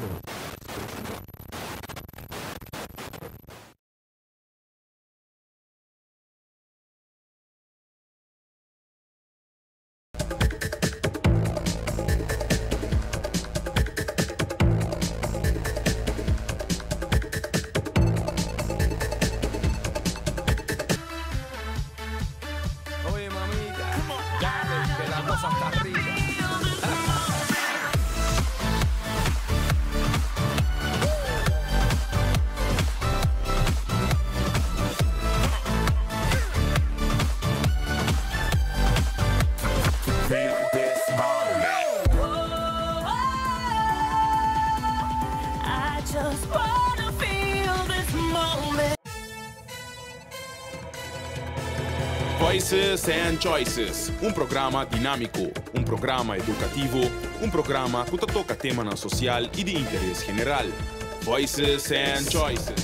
Oye, mamita, dale, que la cosa está arriba. Feel this moment. I just wanna feel this moment. Voices and Choices, um programa dinâmico, um programa educativo, um programa que toca temas social e de interesse general. Voices and Choices.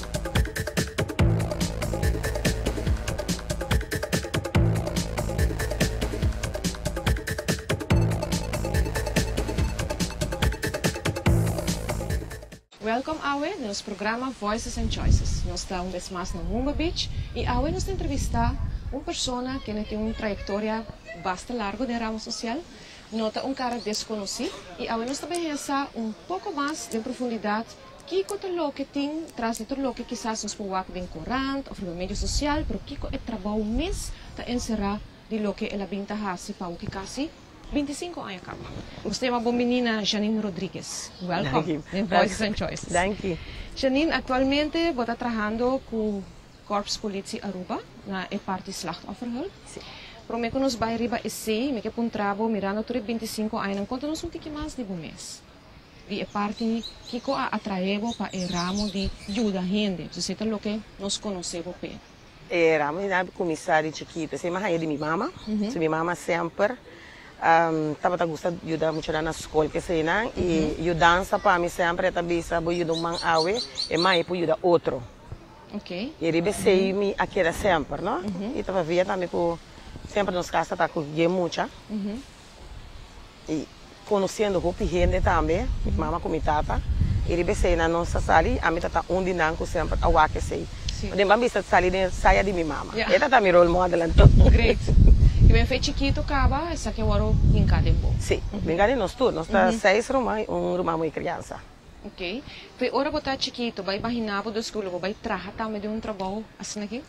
Welcome Awe no nosso programa Voices and Choices. Nós estamos vez mais no Mumba Beach e Awe nos entrevistar uma pessoa que tem uma trajetória bastante larga de ramo social. Nota um cara desconhecido e Awe nos também pensar pouco mais de profundidade que o que tem traz o que quizás nos pode ver em corrente ou no meio social, mas que é trabalho mesmo para encerrar de lo que ela vinta hasi para o que quase 25 anos acaba. Você é uma boa menina, Janine Rodrigues. Welcome in Voices and Choices. Thank you. Janine, atualmente está trabalhando com o Corps Politie Aruba, na parte slachtofferhulp. Sim. Pero me conosco bem riba esse, me que um trabalho mirando por 25 anos, conta-nos que mais de mês. E parte que atraemos para o ramo de ajuda a gente, você sabe o que nós conhecemos bem. Era uma comissária chiquita, se mais de minha mama, se minha mama sempre estava gostando de ajudar muito na escola que sei não e dança para mim sempre também sabe ajudar um awe e mais para ajudar outro. Ok. E ele sei me aquela sempre, não? E estava via também por sempre nos casa tá com muita. E conhecendo o gente também, minha mama como tata, ele sei na nossa sala, a mim tá onde não sempre a waque sei. De mami saia de minha mama. Ela tá meu role model então. Great. E bem feito chiquito acaba, essa que eu vou brincar de bom. Sim, brincar nós todos, nós tá 6 irmãos, irmão e criança. Ok. Foi hora botar chiquito, vai imaginar da escola, vai trabalhar também de trabalho assim aqui?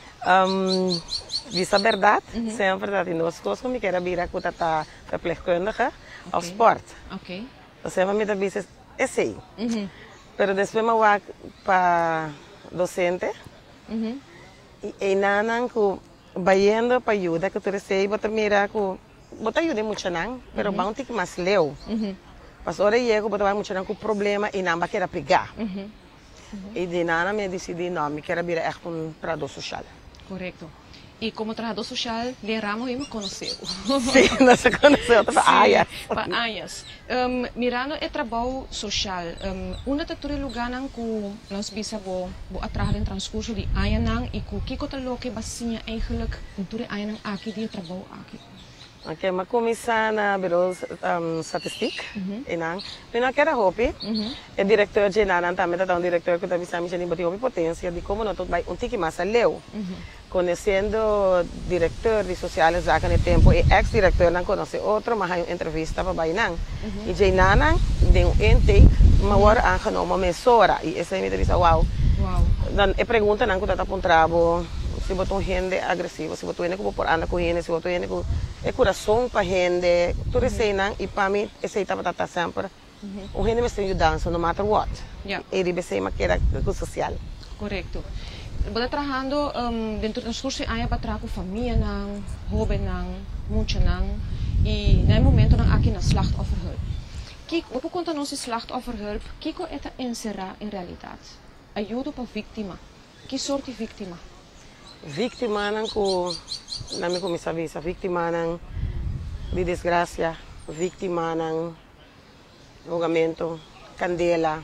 Diz a verdade, sempre verdade. Nós coisas me quero vir aqui tá verpleegkundige ao sport. Ok. Você vai me dar bicho é sei. Pero depois me vou para docente. E nanan ko bayendo para ajuda que tu recebe, botar mira ko botar ajuda muito não, pero bom tem que mais leu. Mas hora chego botar muito não com problema e não vai querer pegar. E de nada me decidi não, me quero vir echt trabalhador social. Correto. E como trabalhador social, le ramo e me conheceu. Sim, nós se conheceu para anos. Para anos. Mirando o trabalho social, onde está o lugar que nós bisa bo atrás in transcurso de anos e que kiko talo que basinha eigenlijk untuk anos aqui de trabalho aqui. Ok, mas começar na bureau statistique, enang. Pino quero hopi, o diretor de nanan também tá um diretor que tá bisa me chama de hopi potência de como não todo vai tiki mais leu. Conhecendo o diretor de sociais já no tempo e ex-diretor não conhece outro, mas hay uma entrevista para bainan. E de nanan de ente, uma hora aangenomen uma mesora e essa me disse wow. Dan e pergunta não que tá para trabalho se botou gente agressiva, se botou gente por anda com gente, se botou gente com coração para gente, tudo isso não e para mim esse estava tá sempre. O gente me está ajudando no matter what. E ele se me quer com social. Correto. Você trabalhando dentro do transcurso aí para trabalhar com família, não, hobby não, muito não e no momento não aqui na slachtofferhulp. Que você conta nos slachtofferhulp, que é a encerrar em realidade? Ajuda para vítima. Que sorte de vítima? Vítima não com na minha comissão visa, vítima não de desgraça, vítima não julgamento, candela,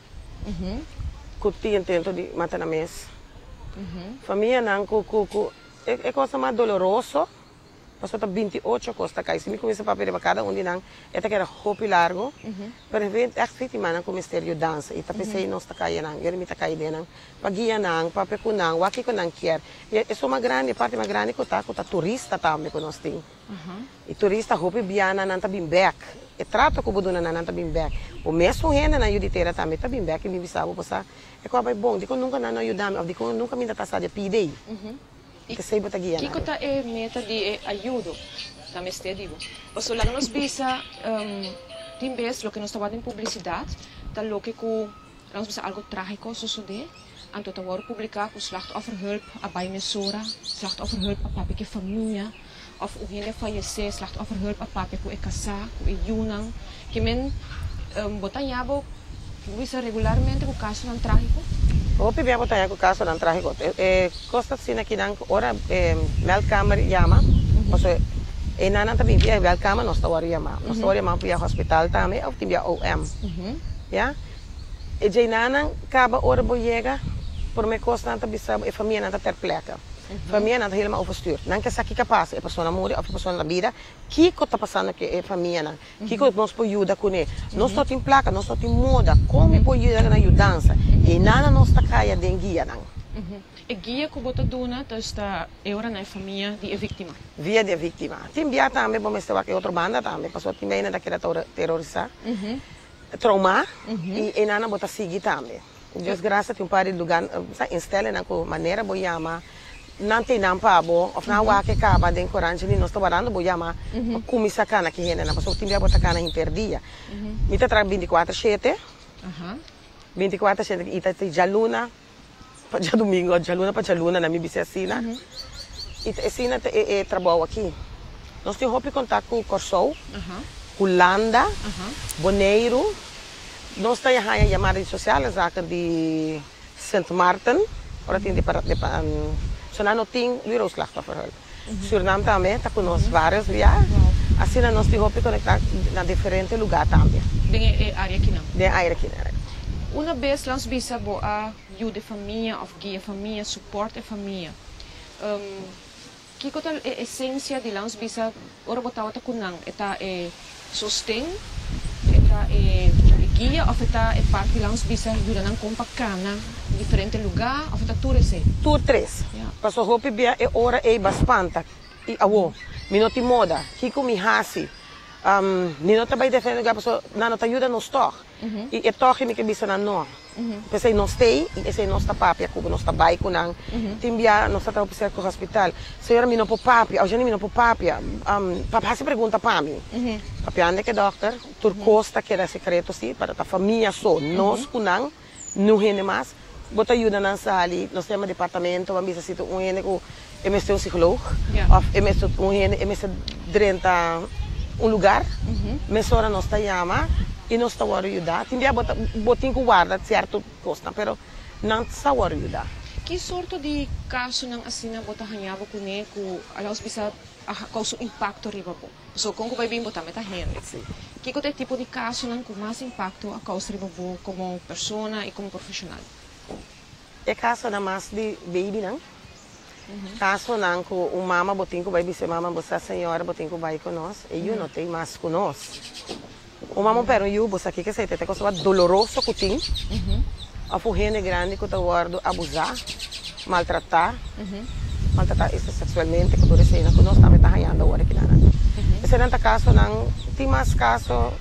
que intento de matar na mesa. Família não é coisa mais dolorosa Passou a 28 costa cai. Se me começa para para cada um de nós, é que era roupa largo. Para ver é feito mana com mistério dança. E tapecei nós tá cai não. Eu me tá cai de não. Pagia não, pape com não, waki com não quer. E é uma grande parte mais grande que tá turista também que nós tem. E turista roupa biana não tá bem back. E trato com buduna não tá bem back. O mesmo renda na juditeira também tá bem back e me bisava passar. É que vai bom, digo nunca não ajudar, ou digo nunca me dá taça de pidei. Que sei botar guia. Kiko ta é meta de ajuda, também este digo. Ou seja, lá nos bisa, tem vezes lo que nós estamos em publicidade, tá lo que com nós bisa algo trágico suceder, anto tá word publicar com slachtofferhulp a bij mesora, slachtofferhulp a papi que família, of o gente falecer, slachtofferhulp a papi que é casar, que é junang, que men botar yabo, bisa regularmente com caso não trágico. O pibiya ko tayo ko kaso ng trahiko. Costa sina kinang ora melkamer yama. Kasi nanan tabi piya melkamer nos tawari yama. Nos tawari yama piya hospital tame of tibiya OM. Ya? E jay nanan kaba ora boyega por me costa tabi sa família nanta ter pleca. Família nanta helemaal overstuurd. Nan ka saki kapaz e persona muri of persona na vida. Kiko tá passando que é família nan. Kiko nos po ajuda com ele. Nós só tem placa, nós só tem moda. Como po ajuda na ajudança. E nada nos tá caia de guia nan. E guia que bota dona, tá eura na família de vítima. Via de vítima. Tem bia também, bom estar aqui outra banda também. Passou também na daquela terrorista. Trauma e nada bota seguir também. Desgraça tem par de lugar, instala na maneira boiama. Não tem nada para bo, of na wa que acaba de encorajar ni nós trabalhando boiama. Comisa cana que rena na passou tem bia bota cana interdia. Me tá tra 24/7. 24/7 ita te jaluna. Para domingo, jaluna para jaluna na mi bisacina. Ita esina te trabalho aqui. Nós temos roupa contato com Corsou, Holanda, Boneiro. Nós temos a chamada social, a zaken de Sint Maarten. Ora tem de so na noting liro slachtofferhulp. Suriname também está conosco vários via. Assim nós temos roupa conectada na diferente lugar também. Dengue área aqui não. De área aqui. Uma vez nós bisa boa ajuda de família, of guia família, suporte família. Que coisa é essência de nós bisa ora botar outra kunang, eta sostém, eta guia, of eta parte de nós bisa ajuda nang compacana, diferente lugar, of eta tour esse. Tour 3. Passou roupa bia é hora é bastante. E awo, minuti moda, kiko mi hasi. Nino trabalho diferente lugar, passou na nota ajuda no store. E é toque me que bisa na no. Pensei não stay, e esse não está papia, cubo não está bairro não. Timbia não está trabalhando com o hospital. Senhora me não pô papia, hoje me não pô papia. Papá se pergunta para mim. Papia ande que doctor, turcosta que era secreto sim para a família só. Nós kunang, não rende mais. Bota ajuda na sala, nós temos departamento, vamos ver se um rende com MST psicólogo, ou MST um rende MST drenta lugar, mesora nós está chama. E não está a ajudar. Tinha botinho com guarda, certo, costa, pero não está a ajudar. Que sorte de caso não assina botar hanhabo com ele, com alas bisa causa impacto riba po. So kung vai bem botar meta gente. Que tipo de caso não com mais impacto a causa riba po como persona e como profissional. É caso na mais de baby não? Caso não com o mama botinho com vai bisa mama botar senhora botinho com vai com nós e eu não tenho mais com nós. O mamão pero eu bossa aqui que sei até coisa doloroso que tem. A furrene grande que tá guardo abusar, maltratar, maltratar isso sexualmente que toda cena que nós também tá ganhando agora aqui na. Esse não tá caso não tem mais caso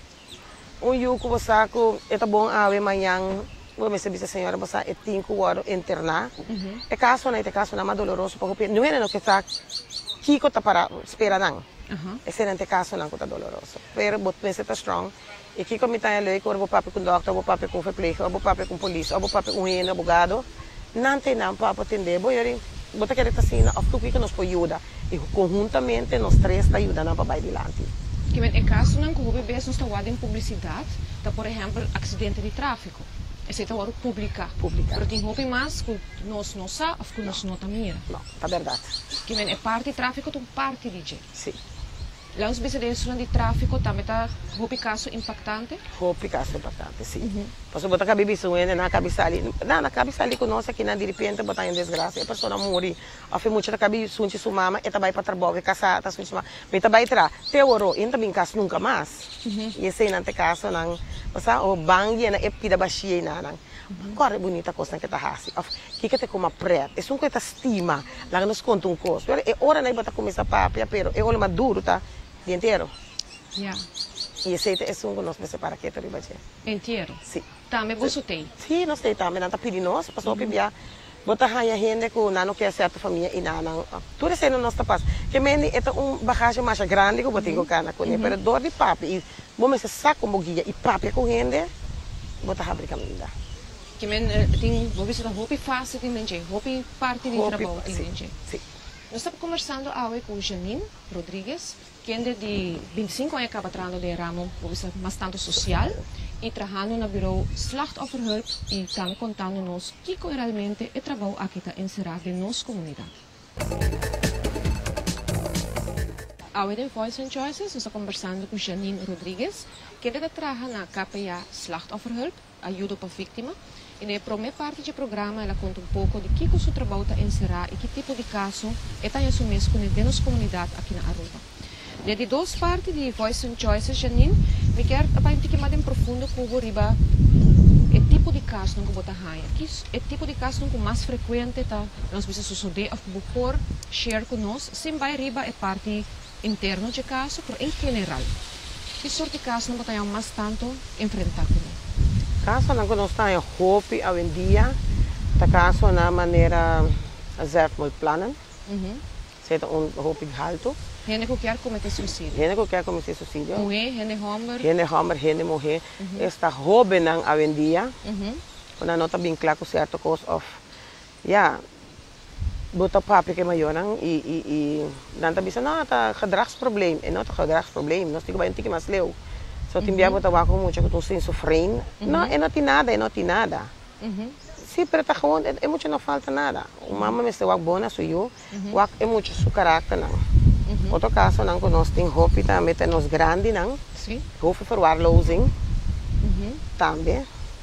eu que você que é tá bom a amanhã vou me servir a senhora você é tem que guardo internar. É caso não é caso não mais doloroso porque não é no que tá que tá para esperar não. Esse não é caso não que tá doloroso. Pero bot pensa tá strong. E que como tá ele que vou papo com doctor, vou papo com verpleger, vou papo com polícia, vou papo com um advogado, não tem nada para atender. Vou ir, bota que ele tá assim, of tudo que nos pode ajudar. E conjuntamente nós três tá ajudando para vai adiante. Que é caso não que o bebê não está guardando em publicidade, tá por exemplo acidente de tráfico. Esse é o publicar. Porque tem roupa mais que nós não sabemos, que nós não também. Não, tá verdade. Que é parte de tráfico, tu parte de jeito. Sim. Lá os bisadeiros de tráfico também está um caso impactante? Hopi caso impactante, sim. Posso botar a bibi na cabeça ali. Na cabeça ali conosco aqui, de repente, botar em desgraça. A pessoa morre. A fim muito da cabeça, sunti sua mama, e também para trabalhar, casar, tá sunti sua mama. Mas também tra, teoro, e também caso nunca mais. E esse não tem caso, não. O bangi na epida baixia, não. Agora é bonita coisa que tá assim. Que te como preto. É um coisa estima. Lá nos conta costo. É hora na botar começar papia, pero é olho maduro, tá? Dia inteiro. Yeah. E esse é um nós pensa para que tu riba Inteiro? Sim. Também você tem? Sim, nós temos também. Não tá pedindo nós, passou a pedir. Botar a gente que não quer certa família e não. Tudo isso não está passando. Que meni é bagagem mais grande que eu botar com cana com ele. Pero dor de papi. E vamos se saco como guia e papi com gente. Botar a briga linda. Que men tem, vou visitar roupa fácil de mentir, roupa parte de trabalho de mentir. Sim. Nós estamos conversando hoje com Janine Rodrigues, que é de 25 anos acaba trabalhando de ramo, bastante social, e trabalhando no bureau Slachtofferhulp e também contando-nos que realmente é trabalho aqui está encerrado em nossa comunidade. Hoje em Voice and Choices, nós estamos conversando com Janine Rodrigues, que trabalha na KPA Slachtofferhulp, ajuda para vítima. E na primeira parte do programa, ela conta um pouco de que o seu trabalho está encerrado e que tipo de caso está assumido com a nossa comunidade aqui na Aruba. Desde duas partes de Voice and Choices, Janine, me quero um pouco mais profundo com o riba o tipo de caso que você tem. Que é o tipo de caso que mais frequente está nós precisamos suceder ou por share com nós, sem vai riba a parte interna de caso, mas em geral. Que sorte de caso que você tem mais tanto enfrentar com nós? Caso não nós estamos hopi hoje em dia, tá caso na maneira zelf moet plannen. Zet hopi alto. Gente que quer cometer suicídio. Gente que quer cometer suicídio. Mulher, gente homem. Gente homem, gente mulher. Está jovem hoje em dia. Quando não está bem claro com certa coisa of, ja, botar papi que maior e dan tá bisa não tá gedragsprobleem en não tá gedragsprobleem. Nós temos bem mais leu. So timbia botar com muito que tu sem sofrer. Não, não tem nada. Sim, pero tá gewoon é muito não falta nada. O mama me está bona sou eu. Wak é muito seu caráter não. Outro caso não que nós tem hopi também tem nos grande não. Sim. Hopi verwaarlozing. Também.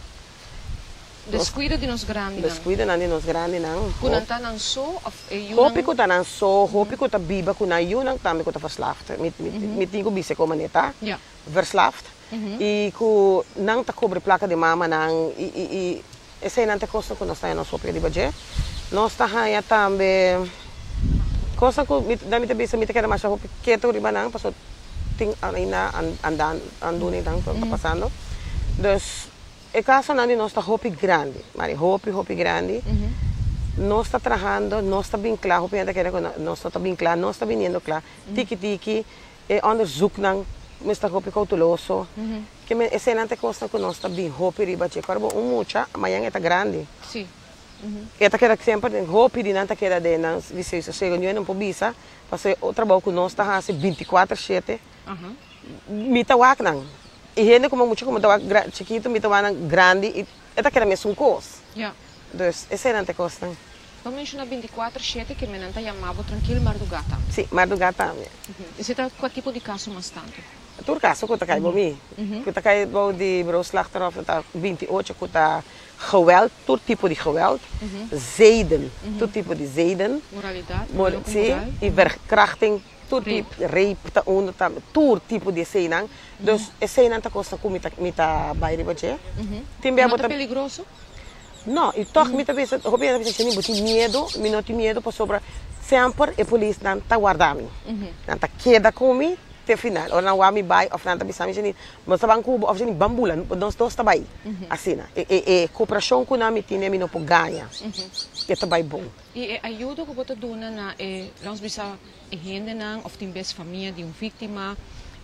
Descuido de nos grande. Descuido de nos grande não. Quando tá não só hopi que tá não só, hopi que tá biba que na eu não também que tá verslaafd. Met digo bise como neta. Ja. Verslaafd. E que não tá cobre placa de mama não e essa é não tem coisa que nós tá no sopa de budget. Nós tá aí também coisa que da minha bisa me quer mais hopi que tu riba não passou tem ainda andando então tá passando. Dus é caso não nós tá hopi grande, mas hopi grande. Nós está trabalhando, nós está bem claro, hopi ainda quer nós está bem claro, nós está vindo claro. Tiki é onderzoek não Mr. Hopi cauteloso. Que essa é não coisa que nós está bem hopi riba che carbo mucha, amanhã é grande. Sim. Eta queda sempre hopi de nanta queda de nas vicência chega não por bisa, porque o trabalho que nós está assim 24/7. Mita wak não. E gente como muito como da chiquito mita wana grande e eta queda mesmo coisa. Ja. Dus essa é não coisa. Vamos mencionar 24/7 que menanta chamava tranquilo madrugada. Sim, madrugada também. E você tá qual tipo de caso mais tanto? Tur caso que tá cai bomi. Que tá cai bo de broodslachtoffer tá 28 que tá geweld, todo tipo de geweld. Zeden, todo tipo de zeden. Moralidade. Sim, e verkrachting, todo tipo rape tá todo tipo de cena. Dus essa cena tá coisa com mita baile bache. Também é perigoso? Não, e toch mita vez, hobby a vez nem botar medo, me não tem medo para sobre sempre a polícia não tá guardando. Não tá queda comigo. Até final, ou não há me vai, ou não está me gente, mas está bem cubo, ou gente bambula, nós dois está bem, assim, cooperação com a minha tinha me não pode ganhar, está bem bom. E a ajuda que você dona na, nós bisa gente não, ou tem best família de vítima,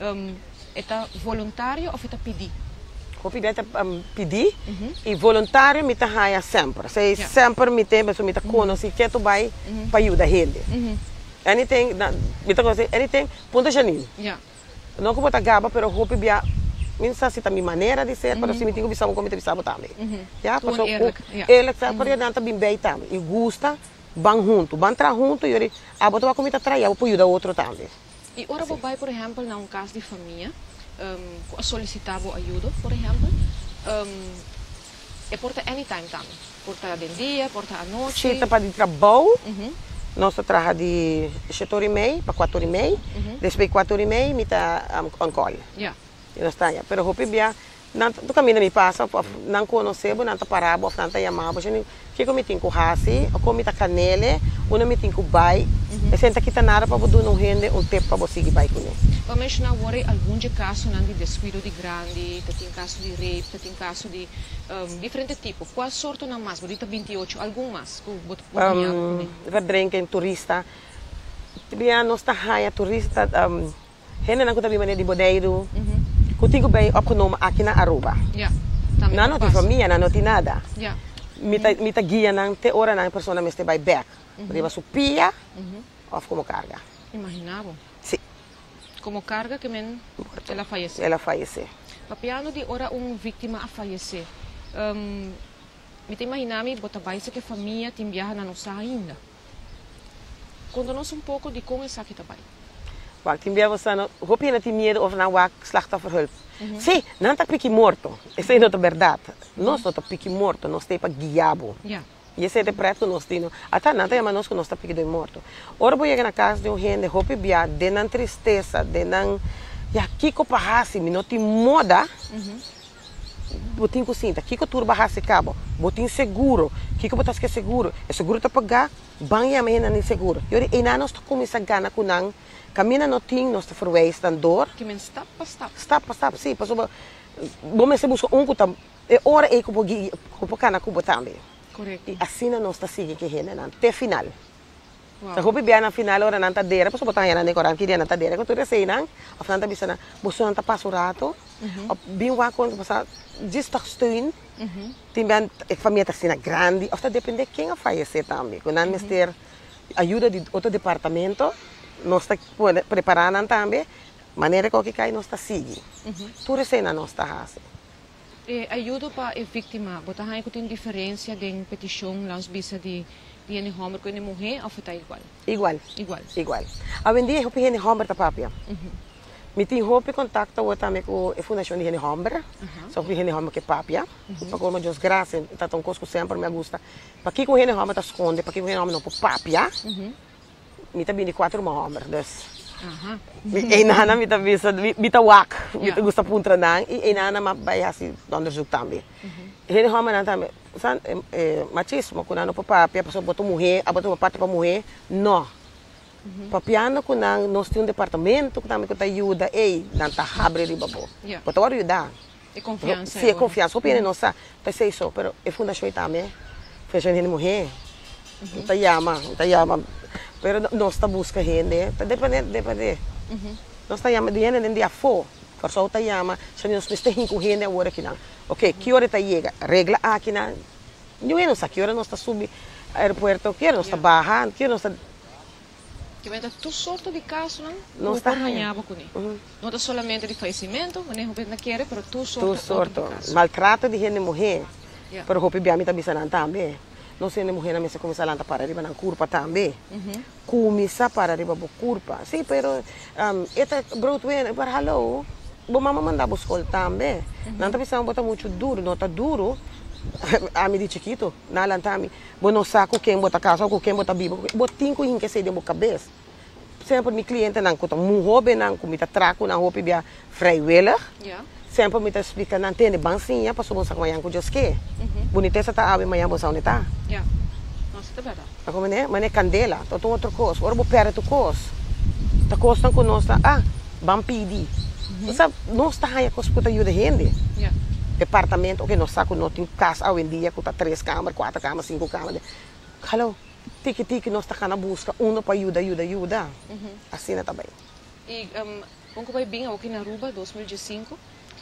é voluntário ou é pedir? Eu pedi pedir e voluntário me tá sempre, se sempre me tem, mas me tá conhece que tu vai para ajudar gente. Anything, anything, ponto Janine. Não como tá gaba, pero hope bia, minsa se tá minha maneira de ser, para se me tenho bisabo como te bisabo também. Já, passou ele tá para não tá bem bem também. E gosta, van junto tra junto e ele, botou a comida traia, eu ajudar outro também. E ora vai, por exemplo, num caso de família, solicitar ajuda, por exemplo, é porta anytime também. Porta de dia, porta à noite. Se para de trabalho, nós trabalhamos de 7h30 para 4h30, depois 4h30, me está on call. Yeah. E nós estamos, pero hopi bia, tu caminho me passa, não conhecemos, não paramos, não chamamos, que eu me tenho com hasi, ou me tá canele, ou me tenho com bai, e senta que tá nada para você não rende tempo para você seguir bai com ele. Vamos mencionar agora alguns casos de descuido de grande, tem caso de rape, tem caso de diferentes tipos. Qual sorte não mais? Bodita 28, algum mais? Verdrenken turista, bia nós tá raia turista, rende não conta bem de bodeiro. Kuting ko ba opgenomen aqui na Aruba? Ja. Não tem família, não tem nada. Ja. Mita guia nang te ora nang persona meste by back. Riba supia of como carga. Imaginavo. Sim. Como carga que ela faleceu. Ela faleceu. Papiano de ora vítima a falecer. Me te imaginami bota baisa que família tem viaja na nossa ainda. Conta-nos pouco de como é que está bem. Wacht, in Biel staan, hoop je dat die meer of nou waar slachtofferhulp? Sim, não está pique morto. Isso é não verdade. Nós não está pique morto, nós temos guiabo. Yeah. E esse é de preto nós temos. Até não tem, mas nós não está pique de morto. Ora vou chegar na casa de gente, hoop bia, de não tristeza, de não, ja, kiko pahasi, não tem moda. Botin cocinta, kiko turba hasi cabo, botin seguro, kiko botas que seguro, é seguro tá pagar, banha me na seguro. Eu e na nós começa gana com não. Camina no ting, nós te verwijst dan door. Que men stap pa stap. Stap pa stap, sim. Pas op, bom se busca kutam, ora e kupo kana kubo tambe. Correto. E assim nós tá seguindo que rende nan, até final. Wow. Sa hopi biya na final ora nan tadera, pas botan yana ne koran kidi nan tadera, ko tu resei nan, of nan tabisa na, buso nan tapaso rato, op binwa kon pasa distak steun. Timban família tá sina grande, of tá depende quem a falecer também. Quando nan mister ajuda de outro departamento. Nós está preparando também, maneira que cai nós está seguindo. Tudo isso na nós está fazendo. Ajuda para a vítima, botar aí que tem diferença de petição lá os bisa de gente homem com gente mulher ou está igual? Igual. A vender eu pedi gente homem tá papia. Me tem hope contacto o também com a fundação de gente homem. Só que gente homem que papia. Para como Deus graça, tá tão coisa sempre me gusta. Para que com gente homem tá esconde, para que com gente homem não por papia. Mita bini 4 homens, dus. E nana mita bisa, mita wak, mita gusta puntra nang, e nana mabay hasi onderzoek também. Hele homem nan também, san machismo kuna no papapia, paso boto mulher, aboto parte para mulher, no. Papiano kuna nós tem departamento que também que ajuda, ei, nan ta abre riba bo. Boto ajuda. E confiança. Sim, confiança. O pene nossa, tá sei só, pero e fundação também, fecha gente mulher. Tá llama. Pero nós está busca gente, depende. Nós está llama de gente em dia for, por só está llama, se nós estamos com gente agora aqui não. Ok, que hora está chega, regla aqui não. Não sei que hora nós está subindo aeroporto, que hora nós está barrando, que hora nós está. Que vem tu sorte de caso não? Não está ganhava com ele. Não é somente de falecimento, mas não quer, pero tu sorte. Maltrato de gente mulher, pero hope bem a mim também também. Nós temos mulher na mesa começar a lançar para arriba na curva também. Começar para arriba a curva. Sim, pero esta Broadway, para hello, vou mamãe mandar buscar também. Não está pensando botar muito duro, não está duro. A mim de chiquito, na lantami, vou não saco quem bota casa ou quem bota bibo, botinho com que sai de boa cabeça. Sempre meu cliente não conta muito hobby não, com muita traco na hobby bia vrijwillig. Sempre me explica não tem bansinha para subir com manhã com Deus que. Boniteza tá abre manhã você onde tá? Nossa, tá verdade. Como né? Mas é candela, tô com outra coisa. Ora vou perto tu coisa. Tá costa com nós tá. Vamos pedir. Sabe, nós tá aí com escuta ajuda gente. Departamento, ok, nós saco nós tem casa hoje em dia com 3 câmaras, 4 câmaras, 5 câmaras. Hello, tiki nós tá na busca para ajuda. Assim tá bem. E como vai bem aqui na Aruba 2015?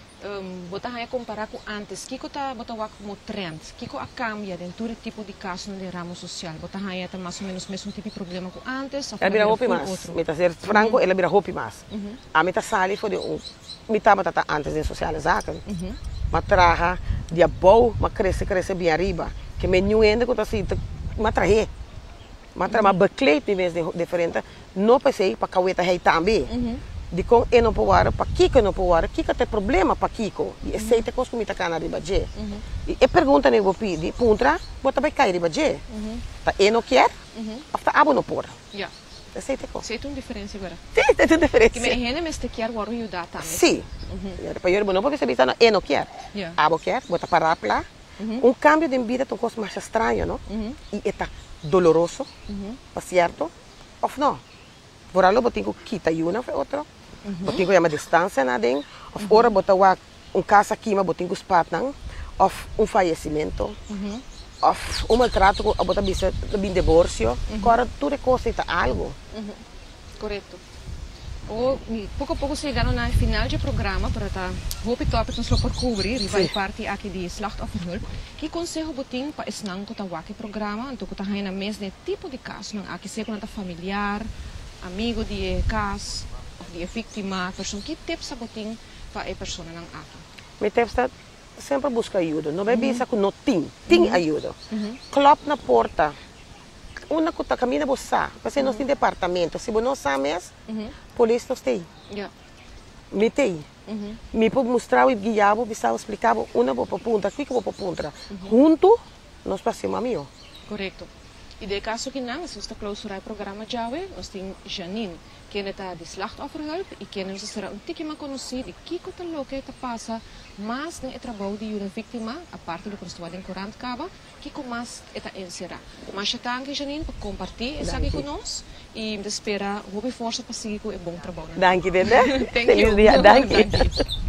Botar aí comparar com antes, que tá botar como trend, que a cambia dentro do tipo de caso no ramo social, botar aí tá mais ou menos mesmo tipo de problema com antes. Ela vira roupa mais, meta ser franco, ela vira roupa mais. A meta sali foi de meta batata antes de sociais zaken, mas traga dia bom, mas cresce bem arriba, que menino ainda que tá assim, mas traje, Maar trama bekleed die mensen diferente, no per se para kaweta hij também. De com e não poar para Kiko não poar, Kiko tem problema para Kiko. E aceita coisa como itacana riba je. E pergunta ne bopi de puntra, bota vai cair riba je. Tá e não quer? Of tá abo não por. Ja. Aceita coisa. Sei tu diferença agora. Sim, tem diferença. Que me hene mes te quer waru ajudar também. Sim. Para eu não pode saber e não quer. Ja. Abo quer, bota para lá. Cambio de vida é uma coisa mais estranha, não? E está doloroso, certo? Ou não? Por algo eu tenho que quitar uma ou outra. Eu tenho que uma distância nada. Ou ora botar casa aqui, mas eu tenho que espatar. Ou falecimento. Ou maltrato, ou botar um divórcio. Agora tudo é coisa está algo. Correto. O pouco a pouco chegando na final do programa para tá hoop ik topic nos por cobrir e vai parte aqui de slachtofferhulp. Que conselho botin para esnang ko tawaki programa, então ko ta na mes de tipo de caso, não aqui se com familiar, amigo de caso, de vítima, pessoa que tips botin para a pessoa não aqui. Me tips sempre busca ajuda, não vai pensar que não tem ajuda. Klop na porta. Una que caminha você, porque nós temos departamento, se você não sabe, polícia nós tem. Me tem. Me pode mostrar o guiar, você explicar, uma vou para ponta, aqui que vou para ponta. Junto, nós passamos a mim. Correto. E de caso que não, se você clausurar o programa Jawe, nós temos Janine, que está de slachtofferhulp e que nos será tique mais conhecido que o tal que está passa, mas nem é trabalho de uma vítima, a parte do constituído em Corante Caba, que com mais está encerrado. Mas já está aqui Janine para compartilhar isso aqui conosco e me espera, vou força para seguir com o bom trabalho. Danke, Dede. Thank you. Feliz dia, danke.